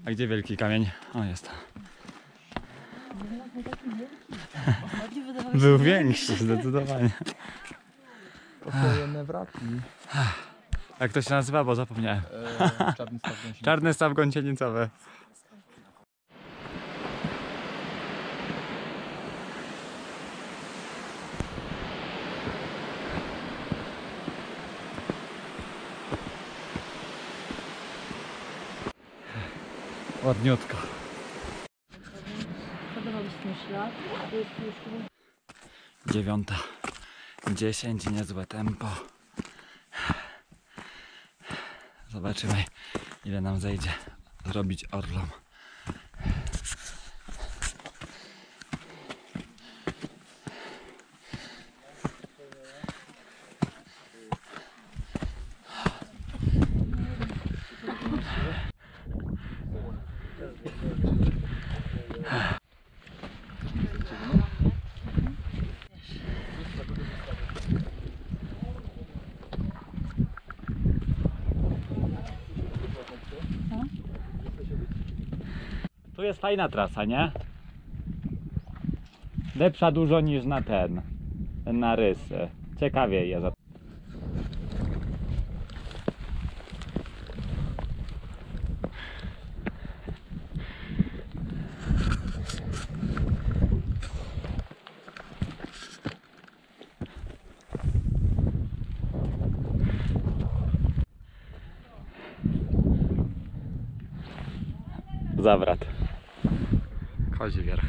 A gdzie wielki kamień? O, jest. Był większy, zdecydowanie. Poklejone wraki. Jak to się nazywa, bo zapomniałem. Czarny staw gąsienicowy. Czarny staw gąsienicowy. Ładniutko. Podawaliśmy szlak. 9:10, niezłe tempo. Zobaczymy, ile nam zejdzie zrobić orlom. Tu jest fajna trasa, nie? Lepsza dużo niż na na rysy. Ciekawie jest. Zawrat. Kozi wierch.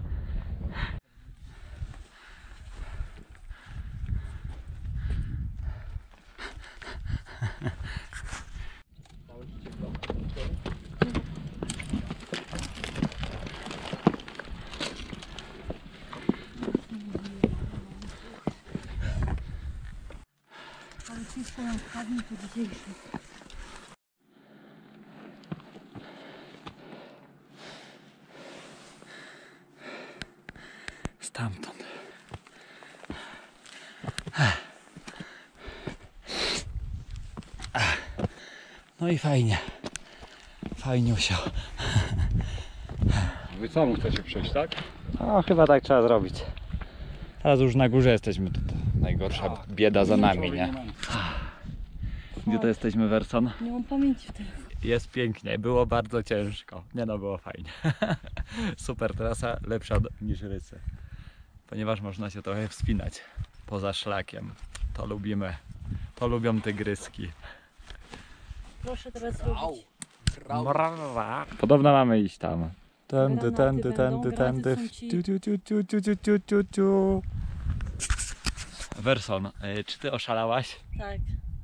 Ale ci swoją wpadnie to dzisiejszy. Stamtąd. No i fajnie. Fajniusio. Wy co, chcecie przejść, tak? No chyba tak trzeba zrobić. Teraz już na górze jesteśmy. To najgorsza bieda za nami, nie? Gdzie to jesteśmy, Werson? Nie mam pamięci wtedy. Jest pięknie, było bardzo ciężko. Nie no, było fajnie. Super trasa, lepsza niż rysy. Ponieważ można się trochę wspinać poza szlakiem. To lubimy. To lubią tygryski. Proszę teraz robić. Podobno mamy iść tam. Tędy, Granaty tędy, będą, tędy, granaty tędy. są ci. Werson, czy ty oszalałaś? Tak.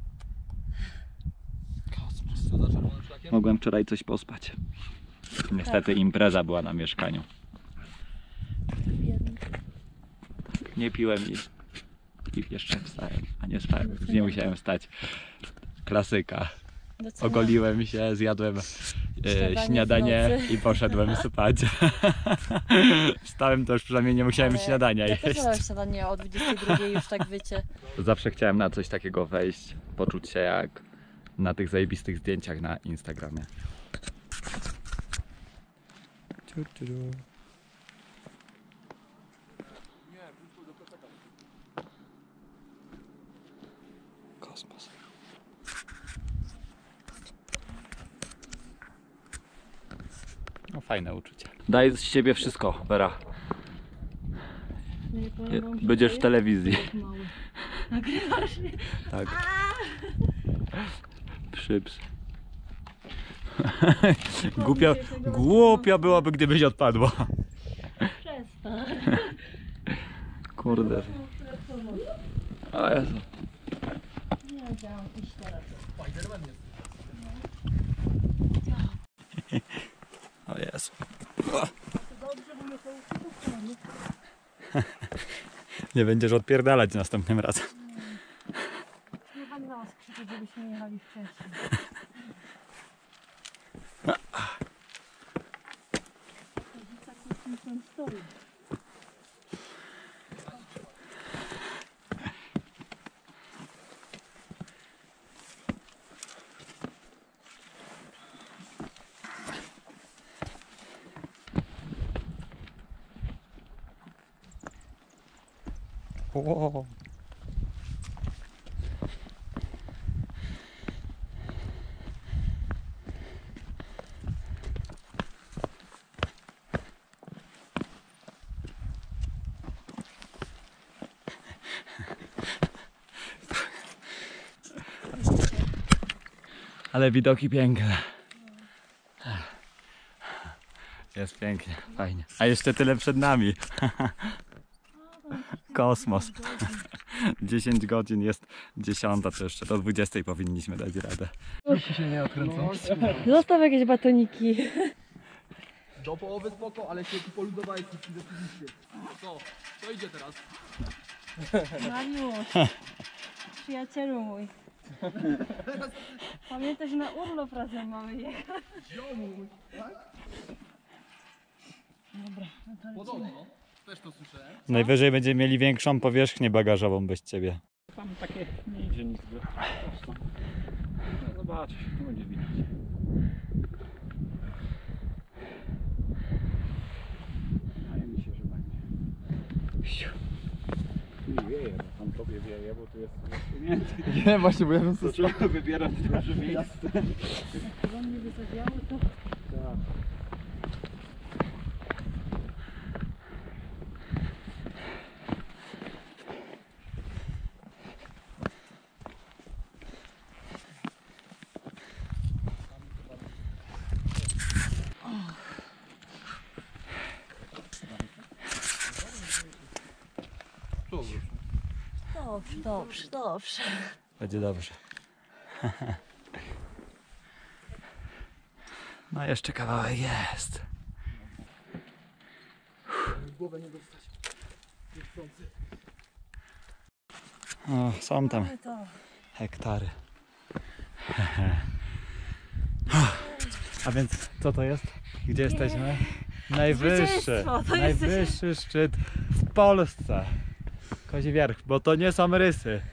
Mogłem wczoraj coś pospać. Niestety impreza była na mieszkaniu. Biedny. Nie piłem i jeszcze wstałem, a nie spałem. Już nie musiałem wstać. Klasyka. Doceniam. Ogoliłem się, zjadłem śniadanie w nocy. i poszedłem spać. Wstałem to już przynajmniej nie musiałem śniadania ja też jeść. jadłam śniadanie o 22 już tak wiecie. Zawsze chciałem na coś takiego wejść, poczuć się jak na tych zajebistych zdjęciach na Instagramie. Kosmos. No fajne uczucie. Daj z siebie wszystko, Wera. Nie powiem wam, że Będziesz to w telewizji. jest mały. Nagrywasz mnie? Tak. Przyps. Głupia byłaby, gdybyś odpadła. Przestań. Kurde. O Jezu. Nie wiedziałam iść teraz. O Jezu. Dobrze, bo mnie to uczyło. Nie będziesz odpierdalać następnym razem. Nie pan nas krzyczeć, żebyśmy jechali wcześniej. Rodzica na tym stoi. Wow. Ale widoki piękne. Jest pięknie, fajnie. A jeszcze tyle przed nami. Kosmos. 10 godzin, jest 10, to jeszcze do 20 powinniśmy dać radę. Ci się nie odkręcą. Zostaw jakieś batoniki. Do połowy spoko, ale się tu poludowałeś rzeczywiście. Co? Co idzie teraz? Mariusz, przyjacielu mój. Pamiętaj, że na urlop razem mamy jechać. Ziomuś, tak? Dobra, no to lecimy. Podobno. Też to słyszałem. Najwyżej będziemy mieli większą powierzchnię bagażową bez ciebie. Tam takie nie idzie nic. No zobacz, to będzie widać. Wydaje mi się, że będzie. Nie wieje, bo tam tobie wieje, bo tu jest więcej. Nie, właśnie, bo ja bym sobie Trzeba wybierać duże miejsce. Jak on mnie wysadziało, to Tak. dobrze, dobrze. Będzie dobrze. No jeszcze kawałek jest. Głowę nie dostać. Niechcący. O, są tam Mamy to. hektary. A więc co to jest? Gdzie jesteśmy? Najwyższy, Zwycięstwo, to najwyższy szczyt w Polsce. Kozi Wierch, bo to nie są rysy.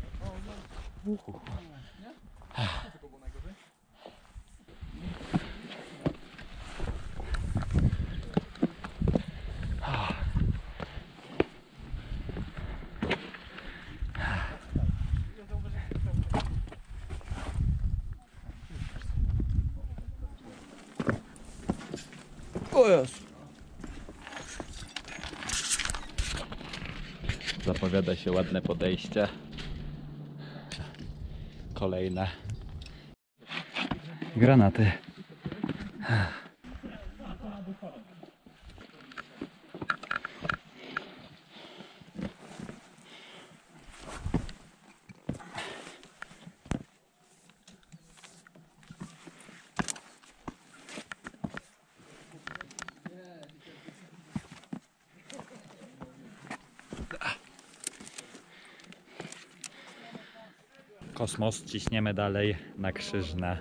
O jest. Zapowiada się ładne podejście. Kolejne. Granaty. Kosmos, ciśniemy dalej na Krzyżne.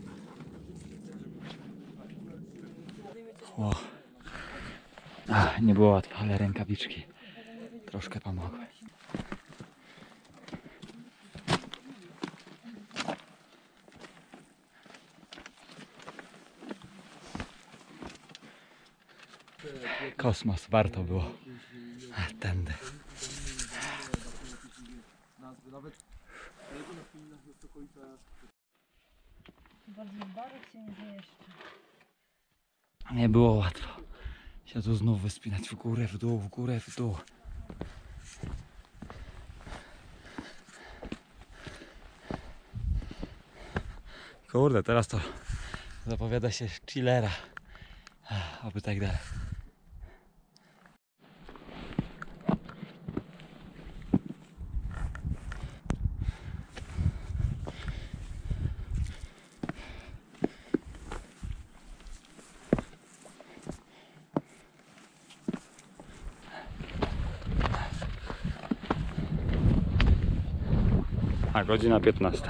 O. Nie było łatwo, ale rękawiczki troszkę pomogły. Kosmos, warto było. Tędy. Bardzo barek się nie zjeżdża. Nie było łatwo się tu znów wyspinać w górę, w dół, w górę, w dół. Kurde, teraz to zapowiada się chillera. Oby tak dalej. Godzina 15.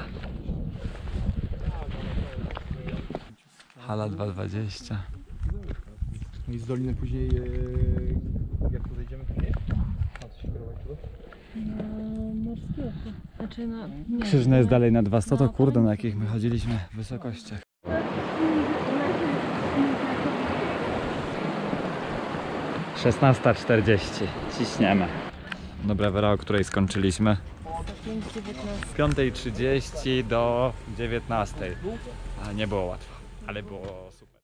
Hala 2:20. I z doliny później, jak tu zejdziemy później? A co się kierować tu? Morskiego. Znaczy na... Nie, Krzyżne jest na- dalej na 200, to no, kurde, na jakich my chodziliśmy wysokościach. 16:40. Ciśniemy. Dobra, Wera, o której skończyliśmy? 5:19. Z 5:30 do 19:00. A nie było łatwo, ale było super.